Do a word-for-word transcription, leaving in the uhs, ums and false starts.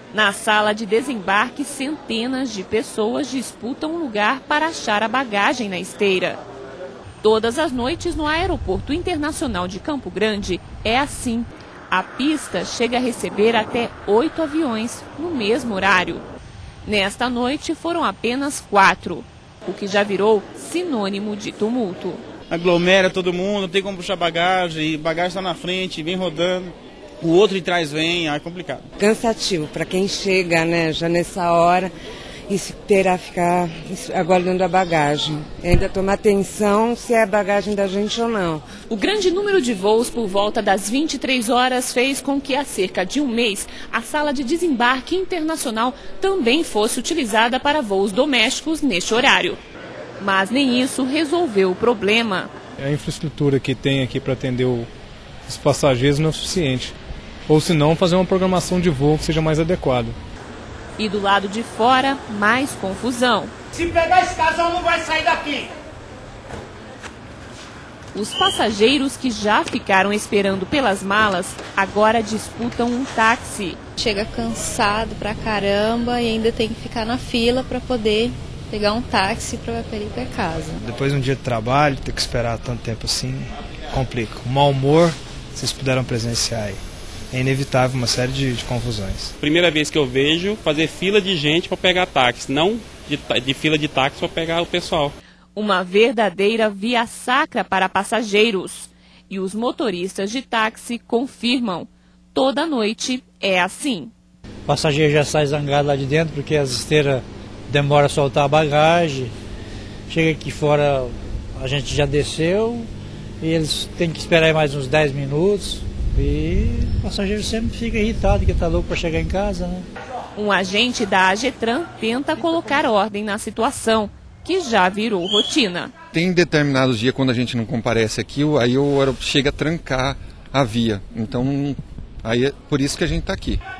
Na sala de desembarque, centenas de pessoas disputam um lugar para achar a bagagem na esteira. Todas as noites no Aeroporto Internacional de Campo Grande é assim. A pista chega a receber até oito aviões no mesmo horário. Nesta noite foram apenas quatro, o que já virou sinônimo de tumulto. Aglomera todo mundo, não tem como puxar bagagem, bagagem está na frente, vem rodando, o outro de trás vem, é complicado. Cansativo para quem chega, né, já nessa hora e se terá ficar aguardando a bagagem. Ainda tomar atenção se é a bagagem da gente ou não. O grande número de voos por volta das vinte e três horas fez com que há cerca de um mês a sala de desembarque internacional também fosse utilizada para voos domésticos neste horário. Mas nem isso resolveu o problema. A infraestrutura que tem aqui para atender o, os passageiros não é suficiente. Ou se não, fazer uma programação de voo que seja mais adequada. E do lado de fora, mais confusão. Se pegar esse casal, não vai sair daqui. Os passageiros que já ficaram esperando pelas malas, agora disputam um táxi. Chega cansado pra caramba e ainda tem que ficar na fila para poder pegar um táxi para ir para casa. Depois de um dia de trabalho, ter que esperar tanto tempo assim, complica. O mau humor, vocês puderam presenciar aí. É inevitável uma série de, de confusões. Primeira vez que eu vejo fazer fila de gente para pegar táxi, não de, de fila de táxi para pegar o pessoal. Uma verdadeira via sacra para passageiros. E os motoristas de táxi confirmam. Toda noite é assim. O passageiro já sai zangado lá de dentro porque as esteiras demoram a soltar a bagagem. Chega aqui fora, a gente já desceu e eles têm que esperar mais uns dez minutos. E o passageiro sempre fica irritado, que está louco para chegar em casa, né? Um agente da AGETRAN tenta colocar ordem na situação, que já virou rotina. Tem determinados dias, quando a gente não comparece aqui, aí o aeroporto chega a trancar a via. Então, aí é por isso que a gente está aqui.